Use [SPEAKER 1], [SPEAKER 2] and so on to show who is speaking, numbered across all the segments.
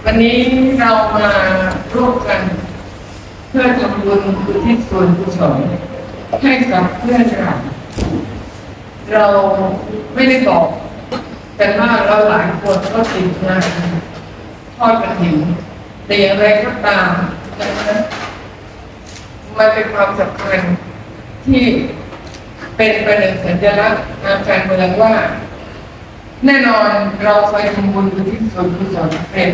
[SPEAKER 1] วันนี้เรามาร่วมกันเพื่อทำบุญอุทิศส่วนกุศลให้กับเพื่อนเราไม่ได้บอกแต่ว่าเราหลายคนก็ติดงานทอดกฐินแต่อย่างไรก็ตามนะคะมันเป็นความสำคัญที่เป็นประเด็นสัญลักษณ์ทางการเมืองว่าแน่นอนเราเคยทำบุญอุทิศส่วนกุศลเป็น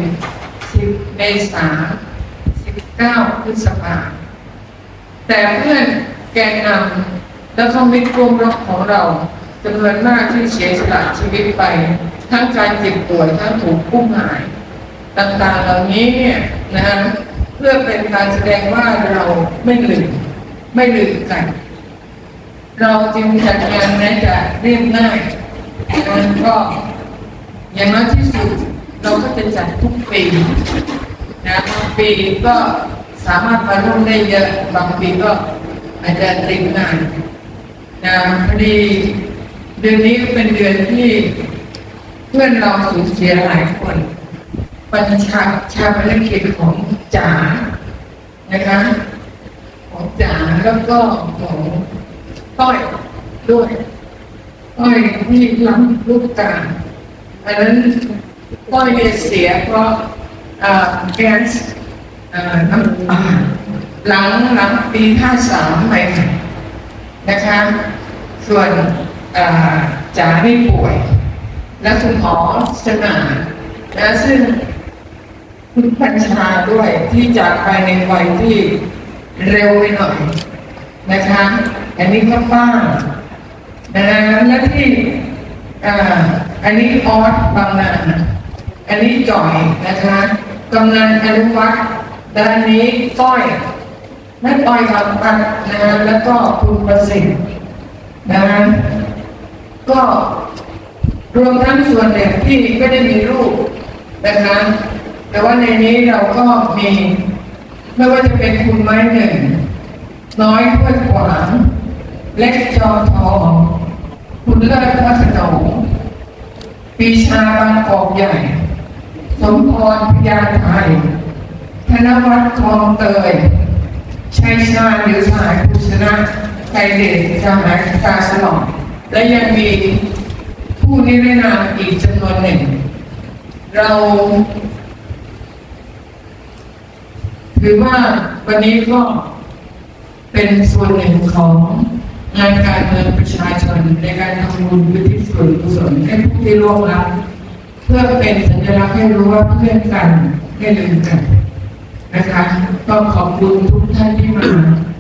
[SPEAKER 1] 10 เมษายน 19 พฤษภาคมแต่เพื่อนแกนนำและมิตรร่วมรบของเราจำนวนมากที่เสียสละชีวิตไปทั้งการเจ็บป่วยทั้งถูกกุ้มหายต่างๆเหล่านี้เนี่ยนะเพื่อเป็นการแสดงว่าเราไม่ลืมกันเราจึงจัดงานนั้นจะเรียบง่ายนั้นก็อย่างน้อยที่สุดเราก็จะจัดทุกปีนะบางปีก็สามารถมาร่วมได้เยอะบางปีก็อาจจะติดงานนะพอดีเดือนนี้เป็นเดือนที่เพื่อนเราสูญเสียหลายคนปัญชาภารกิจของจ๋านะคะของจ๋าแล้วก็ของต้อยด้วยต้อยที่รับลูกกาอันนั้นต้อยเสียเพราะแก๊สน้ำตาหลังปี53ไปนะคะส่วนจ๋าไม่ป่วยและคุณหมอสนานนะซึ่งคุณพัญชาด้วยที่จากไปในวัยที่เร็วไปหน่อยนะคะอันนี้ก็ป้านะและที่อันนี้ออสบางนาอันนี้จ่อยนะคะกำนันอนุวัฒน์ด้านนี้ก้อยแม่ก้อยคำปันนะแล้วก็คุณประสิทธิ์นะก็รวมทั้งส่วนเด็กที่ไม่ได้มีลูกนะคะแต่ว่าในนี้เราก็มีไม่ว่าจะเป็นคุณไม้หนึ่งน้อยห้วยขวางเล็กจอทองคุณเลิศพัฒนงปีชาบางกอกใหญ่สมพรพญาไทยธนวัฒน์ทองเตยชัยชาญหรือสายภูชนะไทยเดชสหายตาสลองและยังมีผู้นิรนามอีกจำนวนหนึ่งเราถือว่าวันนี้ก็เป็นส่วนหนึ่งของงานการเมืองประชาชนในการทำบุญอุทิศส่วนกุศลให้ผู้ที่ร่วมรับเพื่อเป็นสัญลักษณ์ให้รู้ว่าเพื่อนกันไม่ลืมกันนะคะก็ขอบคุณทุกท่านที่มา